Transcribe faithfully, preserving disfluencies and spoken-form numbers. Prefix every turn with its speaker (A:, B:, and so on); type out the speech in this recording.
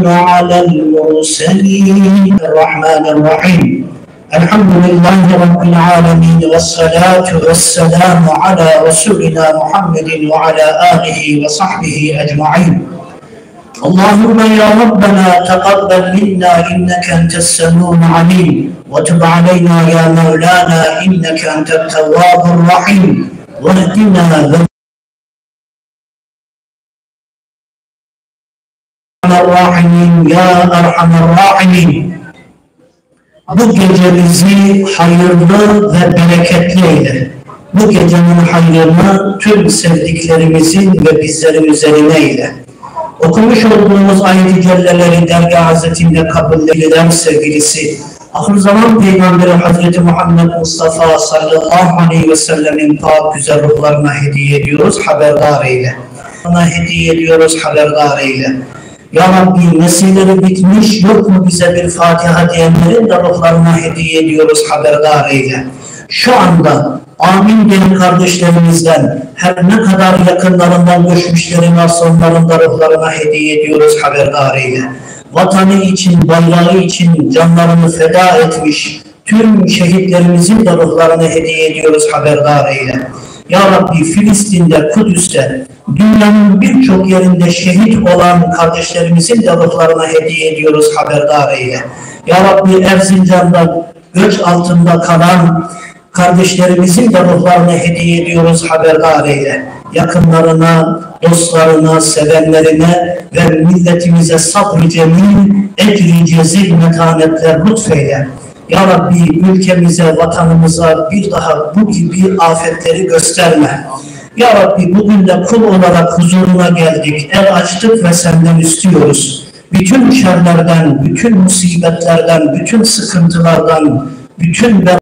A: على المرسلين. الرحمن الرحيم. الحمد لله رب العالمين، والصلاة والسلام على رسولنا محمد وعلى آله وصحبه أجمعين. اللهم يا ربنا تقبل منا إنك أنت السميع العليم، وتب علينا يا مولانا إنك أنت التواب الرحيم، واهدنا الراحمين يا أرحم الراحمين. Bu gecemizi hayırlı ve bereketli eyle. Bu gecenin hayrını tüm sevdiklerimizin ve bizlerin üzerine eyle. Okumuş olduğumuz ayet-i celleleri dergâh hazretinde kabul edilen sevgilisi, ahir zaman Peygamberi Hazreti Muhammed Mustafa sallallahu aleyhi ve sellemin pak güzel ruhlarına hediye ediyoruz, haberdar eyle. Ona hediye ediyoruz, haberdar eyle. Ya Rabbi, nesilleri bitmiş, yok mu bize bir Fatiha diyenlerin de ruhlarına hediye ediyoruz, haberdar eyle. Şu anda amin diyen kardeşlerimizden, her ne kadar yakınlarından göçmüşlerin varsa onların da ruhlarına hediye ediyoruz, haberdar eyle. Vatanı için, bayrağı için canlarını feda etmiş tüm şehitlerimizin de ruhlarını hediye ediyoruz, haberdar eyle. Ya Rabbi, Filistin'de, Kudüs'te, dünyanın birçok yerinde şehit olan kardeşlerimizin de ruhlarına hediye ediyoruz, haberdar eyle. Ya Rabbi, Erzincan'da göç altında kalan kardeşlerimizin de ruhlarına hediye ediyoruz, haberdar eyle. Yakınlarına, dostlarına, sevenlerine ve milletimize sabr-ı cemil, ecr-i cezil metanetler lütfeyle. Ya Rabbi, ülkemize, vatanımıza bir daha bu gibi afetleri gösterme. Ya Rabbi, bugün de kul olarak huzuruna geldik, el açtık ve senden istiyoruz. Bütün şerlerden, bütün musibetlerden, bütün sıkıntılardan, bütün